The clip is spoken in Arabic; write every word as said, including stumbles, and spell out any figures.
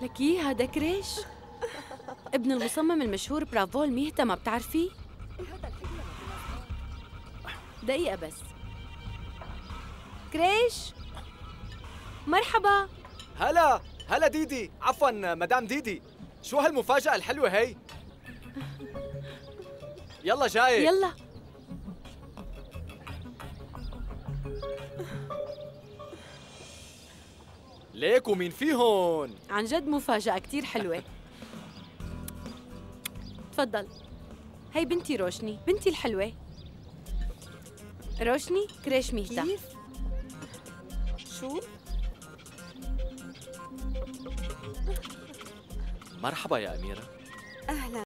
لكي هذا كريش ابن المصمم المشهور برافول ميهتا، ما بتعرفيه؟ دقيقة بس. كريش مرحبا. هلا هلا ديدي، عفوا مدام ديدي، شو هالمفاجأة الحلوة هي؟ يلا جاي. يلا. ليك ومين فيهن؟ عن جد مفاجأة كتير حلوة. تفضل، هي بنتي روشني، بنتي الحلوة. روشني كريش ميهتا. كيف؟ شو؟ مرحبا يا أميرة. أهلاً.